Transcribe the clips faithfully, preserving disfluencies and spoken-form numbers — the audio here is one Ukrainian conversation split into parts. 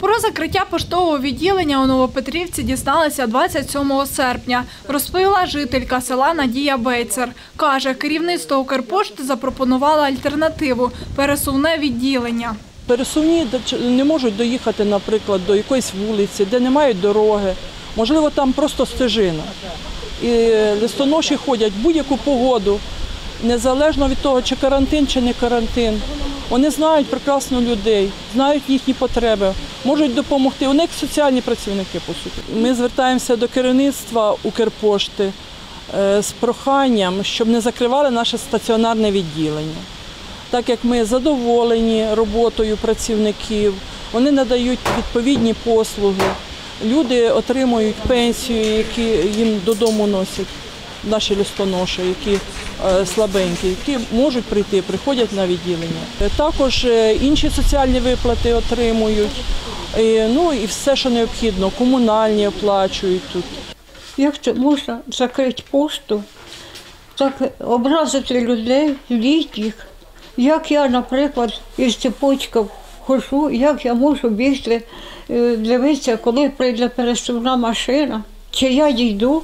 Про закриття поштового відділення у Новопетрівці дізналися двадцять сьомого серпня, розповіла жителька села Надія Бейцер. Каже, керівництво Укрпошти запропонувало альтернативу – пересувне відділення. Пересувні не можуть доїхати, наприклад, до якоїсь вулиці, де немає дороги. Можливо, там просто стежина. І листоноші ходять в будь-яку погоду, незалежно від того, чи карантин, чи не карантин. Вони знають прекрасно людей, знають їхні потреби, можуть допомогти. Вони як соціальні працівники, по суті. Ми звертаємося до керівництва Укрпошти з проханням, щоб не закривали наше стаціонарне відділення. Так як ми задоволені роботою працівників, вони надають відповідні послуги, люди отримують пенсію, які їм додому носять, наші листоноші, які слабенькі, які можуть прийти, приходять на відділення. Також інші соціальні виплати отримують, ну і все, що необхідно, комунальні оплачують тут. Як це можна закрити пошту, так образити людей, літніх? Як я, наприклад, із цепочків ходжу, як я можу бігти, дивитися, коли прийде пересувна машина, чи я дійду,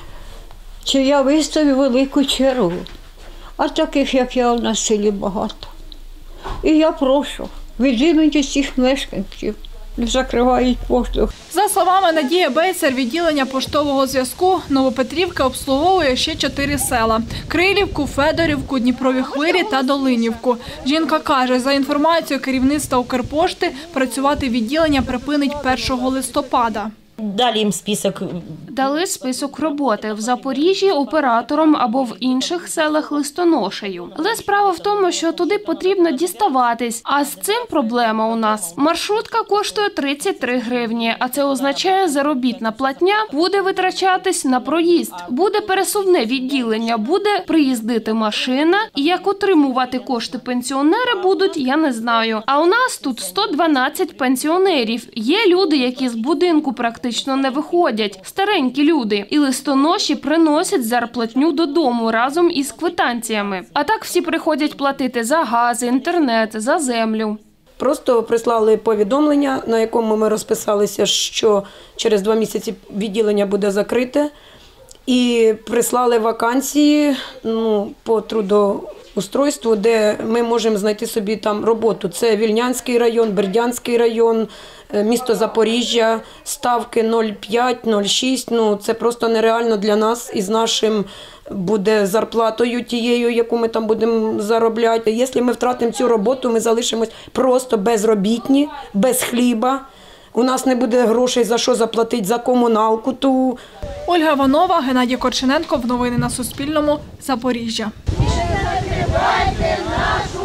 чи я виставлю велику чергу. А таких, як я, у нас в селі багато. І я прошу, від імені всіх мешканців, не закривають пошту. За словами Надії Бейцер, відділення поштового зв'язку Новопетрівка обслуговує ще чотири села – Крилівку, Федорівку, Дніпрові Хвирі та Долинівку. Жінка каже, за інформацією керівництва Укрпошти, працювати відділення припинить першого листопада. Далі їм список. Дали список роботи в Запоріжжі оператором або в інших селах листоношею. Але справа в тому, що туди потрібно діставатись, а з цим проблема у нас. Маршрутка коштує тридцять три гривні, а це означає, заробітна платня буде витрачатись на проїзд. Буде пересувне відділення, буде приїздити машина, і як отримувати кошти пенсіонери будуть, я не знаю. А у нас тут сто дванадцять пенсіонерів. Є люди, які з будинку практично не виходять, старенькі люди. І листоноші приносять зарплатню додому разом із квитанціями. А так всі приходять платити за газ, інтернет, за землю. Просто прислали повідомлення, на якому ми розписалися, що через два місяці відділення буде закрите. І прислали вакансії ну, по трудоустройству, де ми можемо знайти собі там роботу. Це Вільнянський район, Бердянський район, місто Запоріжжя, ставки нуль п'ять - нуль шість. Ну, це просто нереально для нас із нашим буде зарплатою тією, яку ми там будемо заробляти. Якщо ми втратимо цю роботу, ми залишимось просто безробітні, без хліба. У нас не буде грошей за що заплатити за комуналку ту. Ольга Іванова, Геннадій Корчененко. Новини на Суспільному. Запоріжжя. Не закривайте нашу